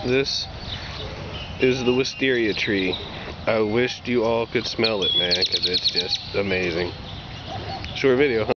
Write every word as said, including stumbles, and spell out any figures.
This is the wisteria tree. I wished you all could smell it, man, because it's just amazing. Short video, huh?